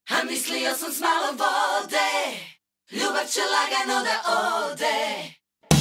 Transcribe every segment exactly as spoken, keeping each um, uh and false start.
A mislio sam s malo vode, ljubav će lagano da ode.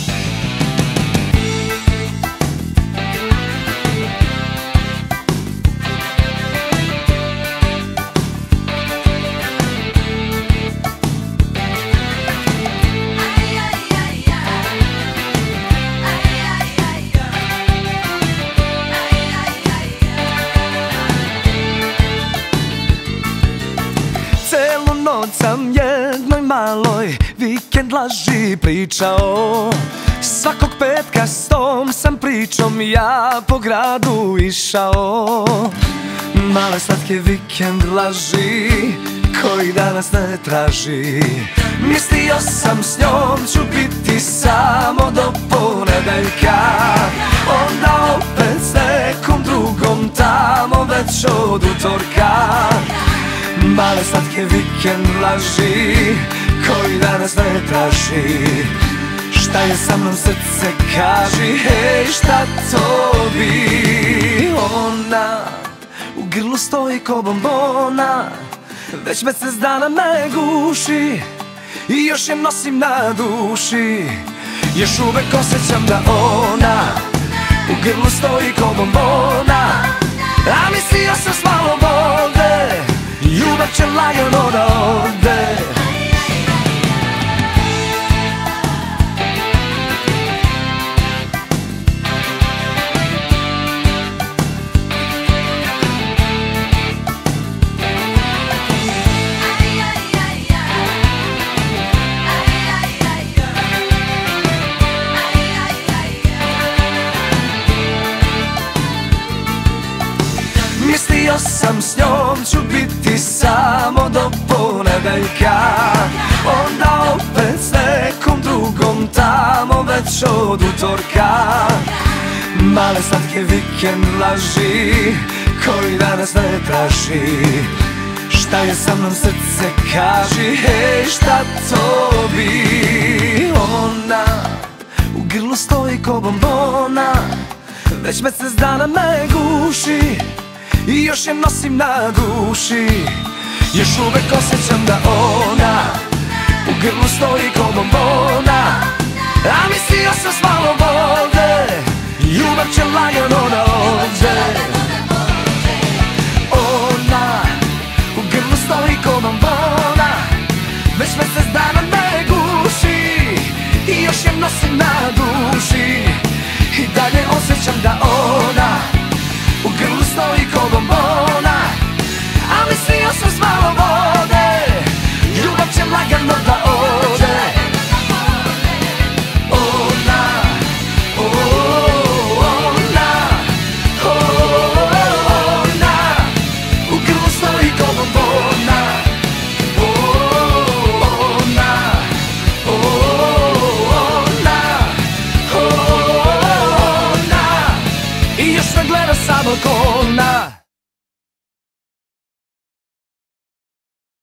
Celu noć sam jednoj maloj vikend laži pričao. Svakog petka s tom sam pričom ja po gradu išao. Male slatke vikend laži koji danas ne traži. Mislio sam s njom ću biti samo do ponedeljka, onda opet s nekom drugom tamo već od utorka. Male slatke vikend laži koji danas ne traži. Šta je sa mnom srce kaži, hej šta to bi. Ona u grlu stoji ko bombona, već mesec dana me guši i još je nosim na duši. Još uvek osjećam da ona u grlu stoji ko bombona, a mislio sam s malo vode, ljubav će lagano da ode. Mislio sam s njom ću biti samo do ponedeljka, onda opet s nekom drugom tamo već od utorka. Male slatke vikend laži koji danas ne traži. Šta je sa mnom srce kaži, hej šta to bi. Ona u grlu stoji ko bombona, već mesec dana me guši i još je nosim na duši. Još uvek osjećam da ona u grlu stoji ko bombona, a mislio sam s malo vode, ljubav će lagano da ode. Ona u grlu stoji ko bombona, već mesec dana